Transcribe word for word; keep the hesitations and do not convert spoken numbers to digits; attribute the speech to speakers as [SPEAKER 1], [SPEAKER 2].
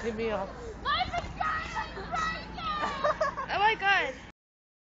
[SPEAKER 1] Leave me off.
[SPEAKER 2] My vagina's breaking!
[SPEAKER 3] Oh my god.